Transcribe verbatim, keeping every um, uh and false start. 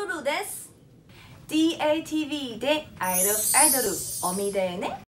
ルルです。 ディーエーティーブイ で I Love Idol お見てね。